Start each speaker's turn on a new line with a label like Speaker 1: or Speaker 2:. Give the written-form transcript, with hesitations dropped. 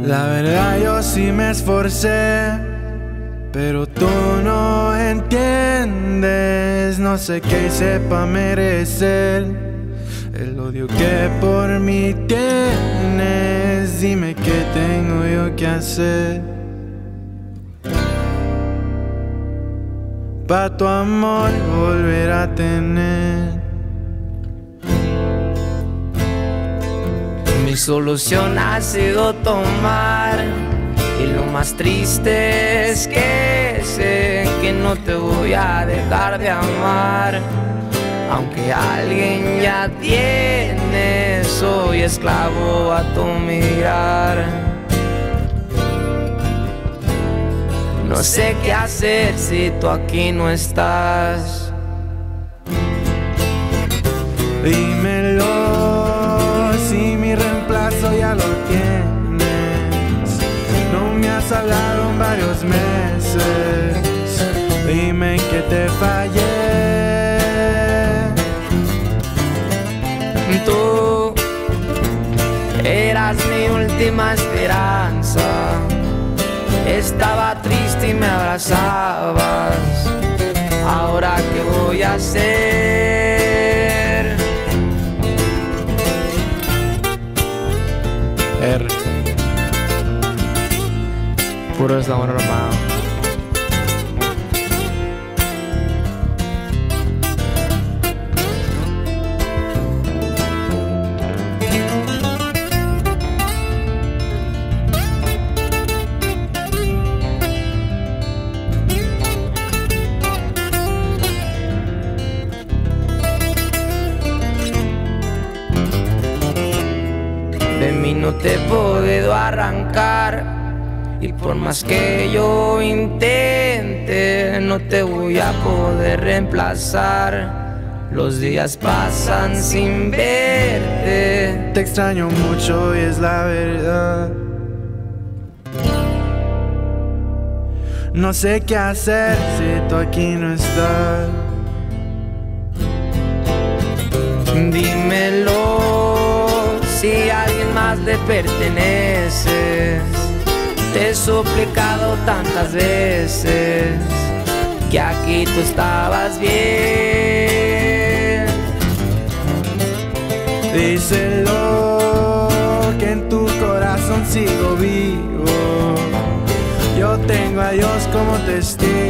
Speaker 1: La verdad yo sí me esforcé, pero tú no entiendes. No sé qué hice pa' merecer el odio que por mí tienes. Dime qué tengo yo que hacer pa' tu amor volver a tener.
Speaker 2: Mi solución ha sido tomar, y lo más triste es que sé que no te voy a dejar de amar. Aunque alguien ya tiene, soy esclavo a tu mirar. No sé qué hacer si tú aquí no estás.
Speaker 1: Dímelo, si mi reemplazo ya lo tienes. No me has hablado en varios meses. Dime que te fallé.
Speaker 2: Tú eras mi última esperanza. Estaba triste y me abrazabas. Ahora qué voy a hacer.
Speaker 1: R.
Speaker 2: Puro eslabón armado. De mí no te he podido arrancar, y por más que yo intente, no te voy a poder reemplazar. Los días pasan sin verte.
Speaker 1: Te extraño mucho y es la verdad. No sé qué hacer si tú aquí no estás.
Speaker 2: Dímelo, si a alguien más le perteneces. Te he suplicado tantas veces que aquí tú estabas bien.
Speaker 1: Díselo, que en tu corazón sigo vivo. Yo tengo a Dios como testigo.